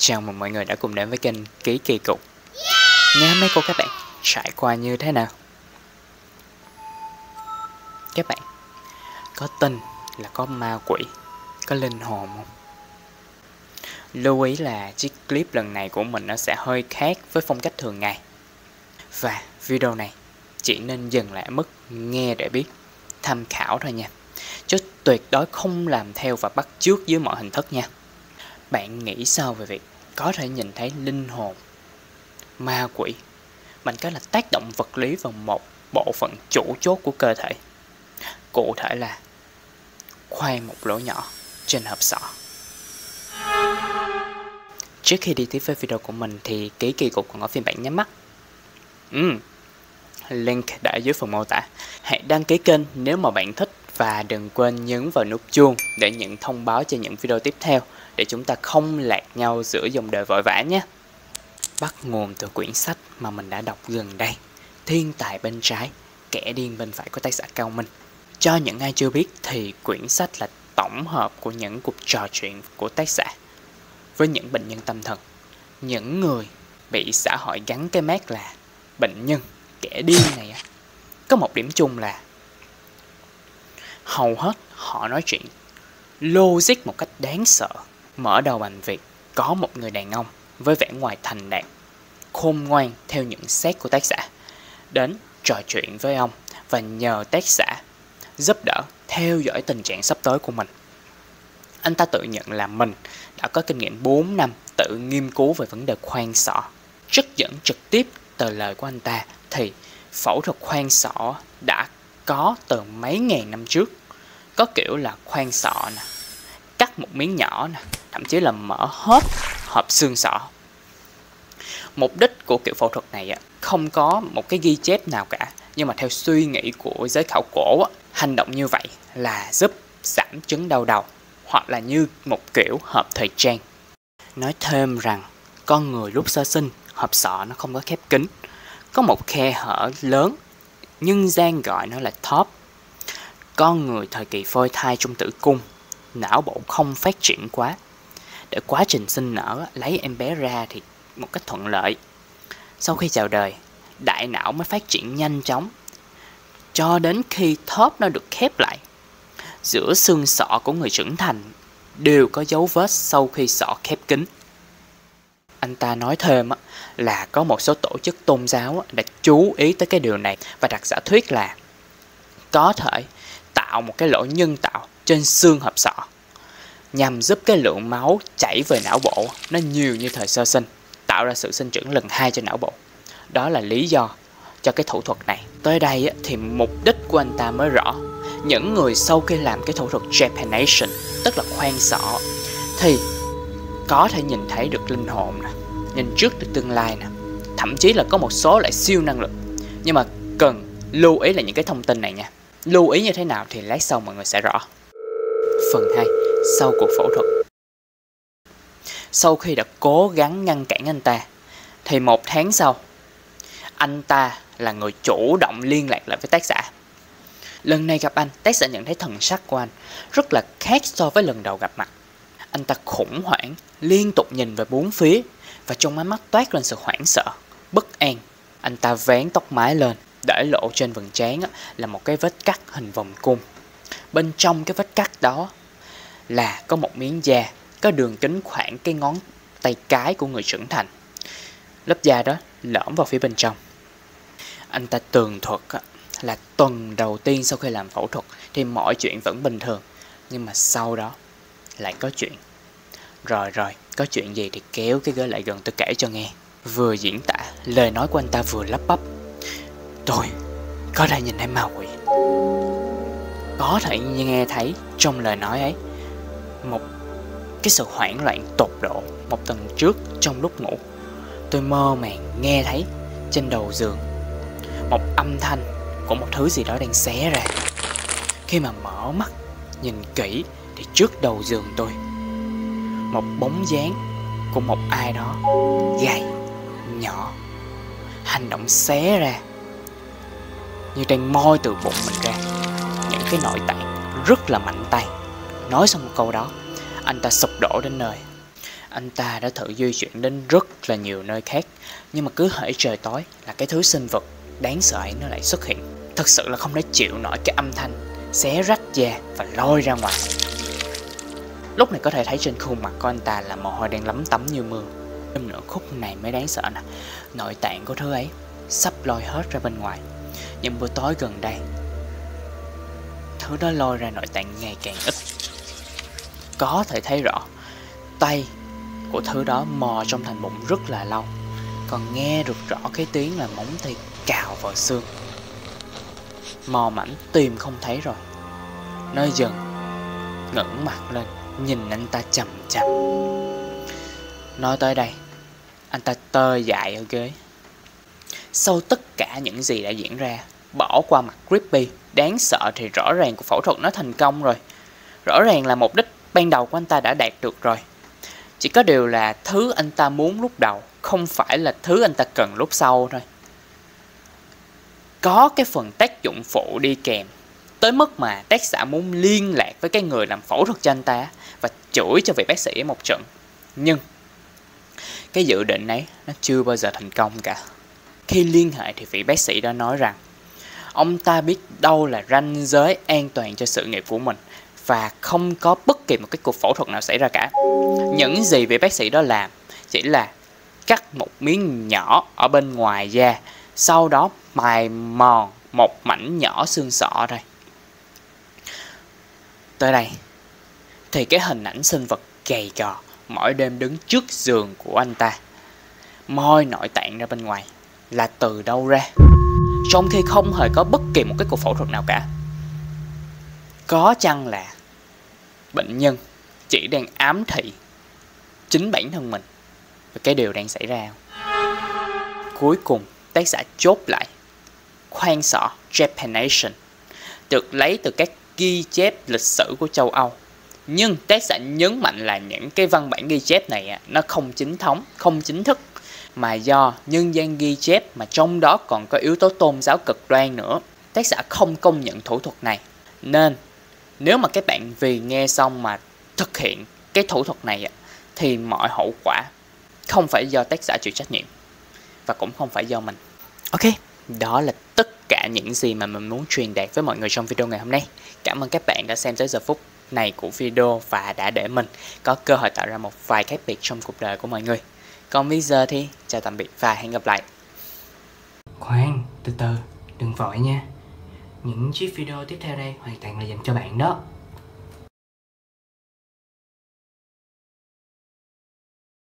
Chào mừng mọi người đã cùng đến với kênh Ký Kỳ Cục. Ngày hôm nay cô các bạn trải qua như thế nào? Các bạn có tin là có ma quỷ, có linh hồn không? Lưu ý là chiếc clip lần này của mình nó sẽ hơi khác với phong cách thường ngày. Và video này chỉ nên dừng lại ở mức nghe để biết, tham khảo thôi nha, chứ tuyệt đối không làm theo và bắt chước dưới mọi hình thức nha. Bạn nghĩ sao về việc có thể nhìn thấy linh hồn, ma quỷ bằng cách là tác động vật lý vào một bộ phận chủ chốt của cơ thể, cụ thể là khoan một lỗ nhỏ trên hộp sọ? Trước khi đi tiếp với video của mình thì Ký Kỳ Cục còn có phiên bản nhắm mắt. Link để dưới phần mô tả. Hãy đăng ký kênh nếu mà bạn thích và đừng quên nhấn vào nút chuông để nhận thông báo cho những video tiếp theo, để chúng ta không lạc nhau giữa dòng đời vội vã nhé. Bắt nguồn từ quyển sách mà mình đã đọc gần đây, Thiên Tài Bên Trái, Kẻ Điên Bên Phải của tác giả Cao Minh. Cho những ai chưa biết thì quyển sách là tổng hợp của những cuộc trò chuyện của tác giả với những bệnh nhân tâm thần, những người bị xã hội gắn cái mác là bệnh nhân, kẻ điên này. Có một điểm chung là hầu hết họ nói chuyện logic một cách đáng sợ. Mở đầu bằng việc có một người đàn ông với vẻ ngoài thành đạt, khôn ngoan theo nhận xét của tác giả, đến trò chuyện với ông và nhờ tác giả giúp đỡ theo dõi tình trạng sắp tới của mình. Anh ta tự nhận là mình đã có kinh nghiệm 4 năm tự nghiên cứu về vấn đề khoan sọ. Trích dẫn trực tiếp từ lời của anh ta thì phẫu thuật khoan sọ đã có từ mấy ngàn năm trước. Có kiểu là khoan sọ nè, cắt một miếng nhỏ nè, thậm chí là mở hết hộp xương sọ. Mục đích của kiểu phẫu thuật này không có một cái ghi chép nào cả, nhưng mà theo suy nghĩ của giới khảo cổ, hành động như vậy là giúp giảm chứng đau đầu, hoặc là như một kiểu hộp thời trang. Nói thêm rằng con người lúc sơ sinh, hộp sọ nó không có khép kín, có một khe hở lớn, nhưng gian gọi nó là top. Con người thời kỳ phôi thai trong tử cung, não bộ không phát triển quá, để quá trình sinh nở lấy em bé ra thì một cách thuận lợi. Sau khi chào đời, đại não mới phát triển nhanh chóng, cho đến khi top nó được khép lại. Giữa xương sọ của người trưởng thành đều có dấu vết sau khi sọ khép kín. Anh ta nói thêm là có một số tổ chức tôn giáo đã chú ý tới cái điều này và đặt giả thuyết là có thể tạo một cái lỗ nhân tạo trên xương hộp sọ nhằm giúp cái lượng máu chảy về não bộ nó nhiều như thời sơ sinh, tạo ra sự sinh trưởng lần 2 cho não bộ. Đó là lý do cho cái thủ thuật này. Tới đây thì mục đích của anh ta mới rõ. Những người sau khi làm cái thủ thuật Japanation, tức là khoan sọ, thì có thể nhìn thấy được linh hồn nè, nhìn trước được tương lai nè, thậm chí là có một số lại siêu năng lực. Nhưng mà cần lưu ý là những cái thông tin này nha. Lưu ý như thế nào thì lát sau mọi người sẽ rõ. Phần 2. Sau cuộc phẫu thuật. Sau khi đã cố gắng ngăn cản anh ta, thì 1 tháng sau, anh ta là người chủ động liên lạc lại với tác giả. Lần này gặp anh, tác giả nhận thấy thần sắc của anh rất là khác so với lần đầu gặp mặt. Anh ta khủng hoảng, liên tục nhìn về bốn phía, và trong ánh mắt toát lên sự hoảng sợ, bất an. Anh ta vén tóc mái lên, để lộ trên vầng trán là một cái vết cắt hình vòng cung. Bên trong cái vết cắt đó là có một miếng da có đường kính khoảng cái ngón tay cái của người trưởng thành. Lớp da đó lõm vào phía bên trong. Anh ta tường thuật là tuần đầu tiên sau khi làm phẫu thuật thì mọi chuyện vẫn bình thường, nhưng mà sau đó lại có chuyện. Rồi, có chuyện gì thì kéo cái ghế lại gần tôi kể cho nghe. Vừa diễn tả, lời nói của anh ta vừa lắp bắp. Tôi có thể nhìn thấy ma quỷ. Có thể nghe thấy trong lời nói ấy một cái sự hoảng loạn tột độ. Một tuần trước trong lúc ngủ, tôi mơ màng nghe thấy trên đầu giường một âm thanh của một thứ gì đó đang xé ra. Khi mà mở mắt nhìn kỹ thì trước đầu giường tôi, một bóng dáng của một ai đó gầy, nhỏ, hành động xé ra như đang moi từ bụng mình ra những cái nội tạng rất là mạnh tay. Nói xong một câu đó, anh ta sụp đổ đến nơi. Anh ta đã thử di chuyển đến rất là nhiều nơi khác, nhưng mà cứ hễ trời tối là cái thứ sinh vật đáng sợ ấy nó lại xuất hiện. Thật sự là không thể chịu nổi cái âm thanh xé rách da và lôi ra ngoài. Lúc này có thể thấy trên khuôn mặt của anh ta là mồ hôi đang lấm tấm như mưa. Thêm nữa, khúc này mới đáng sợ nè. Nội tạng của thứ ấy sắp lôi hết ra bên ngoài. Nhưng buổi tối gần đây, thứ đó lôi ra nội tạng ngày càng ít. Có thể thấy rõ tay của thứ đó mò trong thành bụng rất là lâu, còn nghe được rõ cái tiếng là móng tay cào vào xương. Mò mẫm tìm không thấy rồi, nó dần ngẩng mặt lên nhìn anh ta chằm chằm. Nói tới đây, anh ta tê dại ở ghế. Sau tất cả những gì đã diễn ra, bỏ qua mặt creepy đáng sợ thì rõ ràng cuộc phẫu thuật nó thành công rồi. Rõ ràng là mục đích ban đầu của anh ta đã đạt được rồi. Chỉ có điều là thứ anh ta muốn lúc đầu không phải là thứ anh ta cần lúc sau thôi. Có cái phần tác dụng phụ đi kèm, tới mức mà tác giả muốn liên lạc với cái người làm phẫu thuật cho anh ta và chửi cho vị bác sĩ một trận. Nhưng cái dự định ấy nó chưa bao giờ thành công cả. Khi liên hệ thì vị bác sĩ đã nói rằng ông ta biết đâu là ranh giới an toàn cho sự nghiệp của mình và không có bất kỳ một cái cuộc phẫu thuật nào xảy ra cả. Những gì vị bác sĩ đó làm chỉ là cắt một miếng nhỏ ở bên ngoài da, sau đó mài mòn một mảnh nhỏ xương sọ thôi. Tới đây thì cái hình ảnh sinh vật gầy gò mỗi đêm đứng trước giường của anh ta moi nội tạng ra bên ngoài là từ đâu ra, trong khi không hề có bất kỳ một cái cuộc phẫu thuật nào cả. Có chăng là bệnh nhân chỉ đang ám thị chính bản thân mình về cái điều đang xảy ra? Cuối cùng tác giả chốt lại khoang sọ Japanation được lấy từ các ghi chép lịch sử của châu Âu. Nhưng tác giả nhấn mạnh là những cái văn bản ghi chép này nó không chính thống, không chính thức, mà do nhân gian ghi chép, mà trong đó còn có yếu tố tôn giáo cực đoan nữa. Tác giả không công nhận thủ thuật này. Nên nếu mà các bạn vì nghe xong mà thực hiện cái thủ thuật này thì mọi hậu quả không phải do tác giả chịu trách nhiệm và cũng không phải do mình. Ok, đó là tất cả những gì mà mình muốn truyền đạt với mọi người trong video ngày hôm nay. Cảm ơn các bạn đã xem tới giờ phút này của video và đã để mình có cơ hội tạo ra một vài khác biệt trong cuộc đời của mọi người. Còn bây giờ thì chào tạm biệt và hẹn gặp lại. Khoan, từ từ, đừng vội nha. Những chiếc video tiếp theo đây hoàn toàn là dành cho bạn đó.